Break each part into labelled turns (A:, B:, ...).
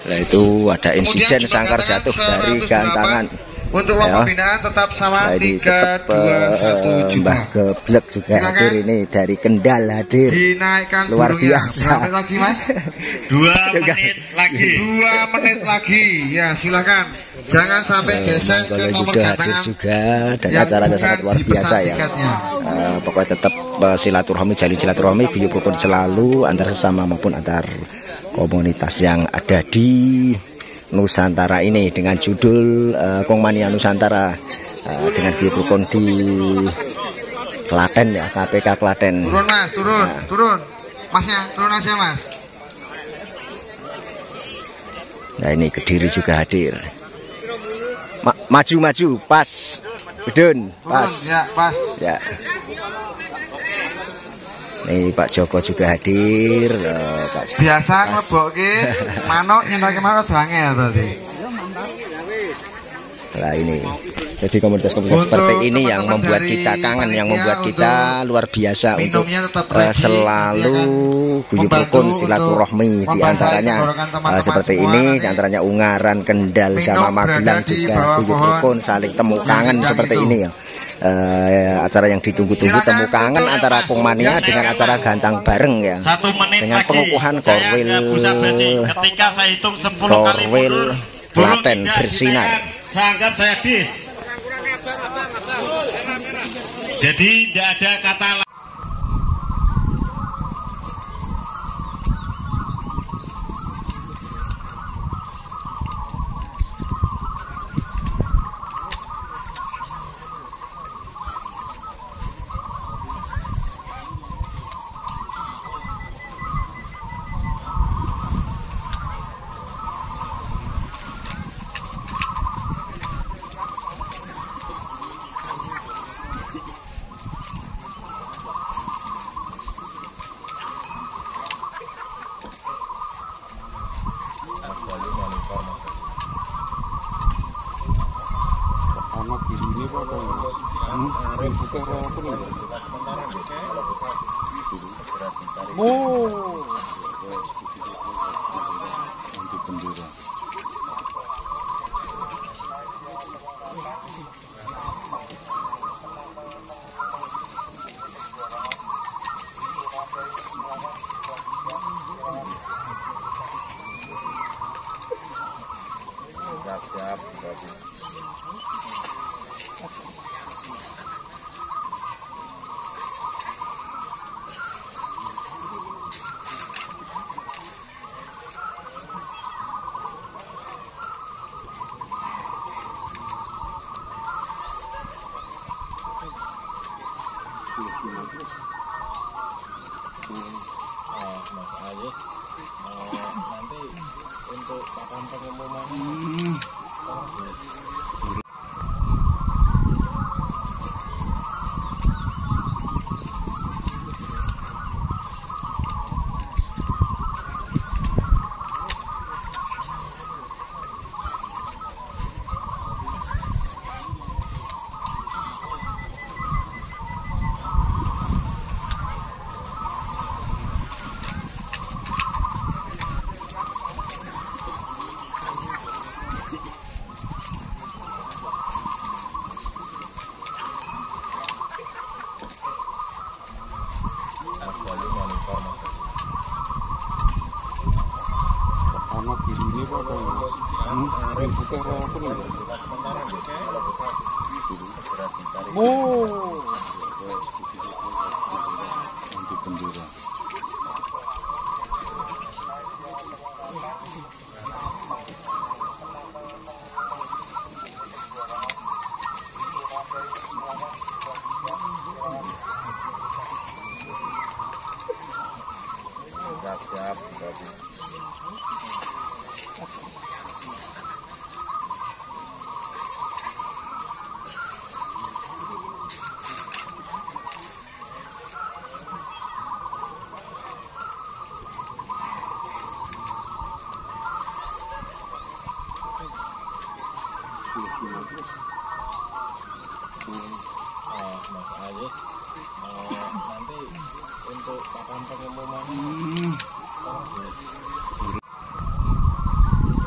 A: Nah, itu ada insiden sangkar jatuh dari gantangan.
B: Untuk uang pembinaan tetap sama 321 juta.
A: Mbah Geblek juga hadir ini dari Kendal hadir.
B: Dinaikkan
A: luar
B: burungnya.
A: biasa.
B: Berapa menit lagi Mas?
C: 2 menit lagi.
B: 2 menit lagi. Ya silakan. Jangan sampai gesek ke nomor
A: juga hadir
B: gantangan.
A: juga dan acaranya sangat luar biasa ya. Pokoknya tetap silaturahmi, jalin silaturahmi, guyub rukun selalu antar sesama maupun antar komunitas yang ada di Nusantara ini dengan judul Kongmania Nusantara dengan guyub rukun di Klaten ya, KPK Klaten.
B: Turun Mas, turun, turun. Masnya, turun aja Mas.
A: Nah ini Kediri juga hadir. Maju pas, Bedun, pas.
B: Ya, pas.
A: Ya. Nih Pak Joko juga hadir. Pak Joko
B: biasa nglebokke manuk nyenake manuk doange ya berarti.
A: Nah ini. Jadi komunitas-komunitas seperti ini yang membuat kita kangen, yang membuat kita luar biasa untuk selalu guyub rukun silaturahmi, diantaranya seperti ini, diantaranya Ungaran, Kendal sama Magelang juga guyub rukun saling temu kangen seperti ini ya. Acara yang ditunggu-tunggu temu kangen antara Kongmania dengan acara gantang bareng ya.
C: 1 menit
A: dengan pengukuhan korwil
C: ketika saya hitung 10 kali mundur,
A: Klaten bersinar.
C: Saya anggap saya dis. Jadi tidak ada kata Mas Ayus nanti untuk papan pengumuman Mas Ayus nanti untuk papan pengumuman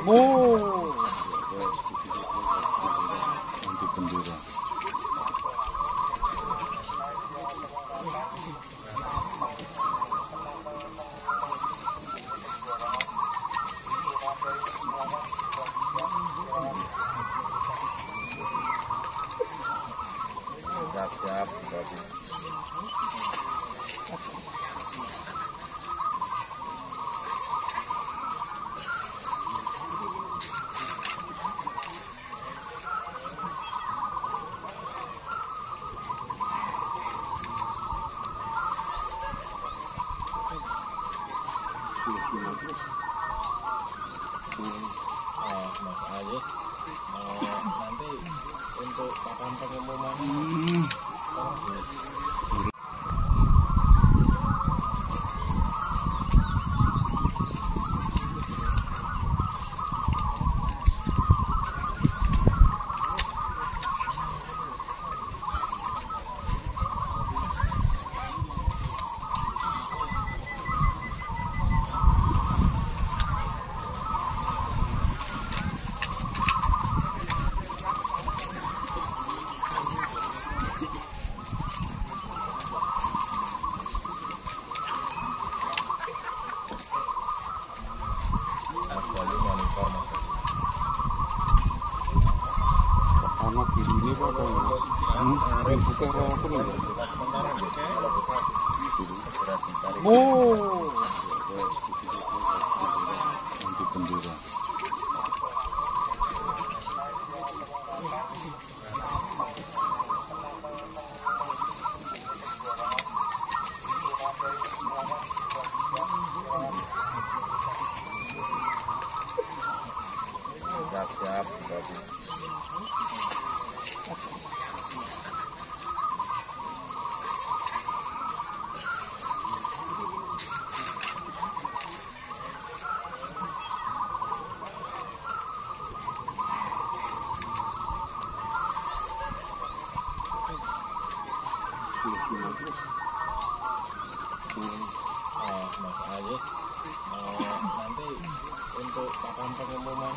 D: Untuk bendera.
A: Siap.
D: Mas Ayes, nanti untuk papan pengumuman anak ini apa bukan apa nih? Untuk bendera.
A: Siap.
D: Mas Ayes, nanti untuk papan pengumuman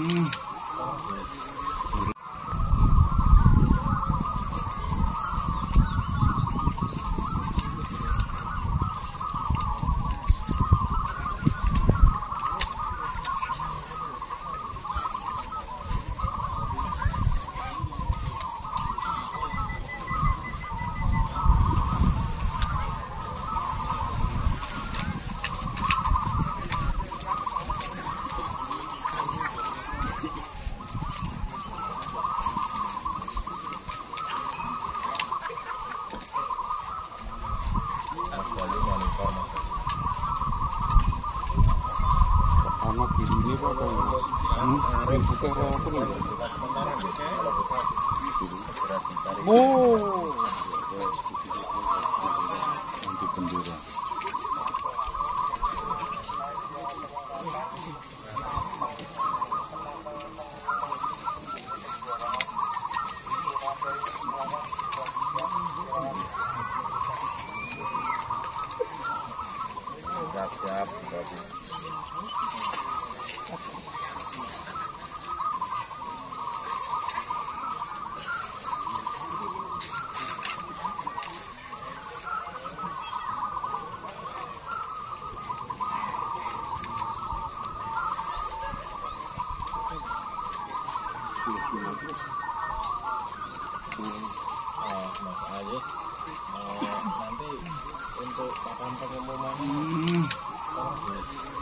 D: anak ini apa bukan apa nih? Untuk bendera.
A: Siap.
D: Mas Ayes, nanti untuk papan pengumuman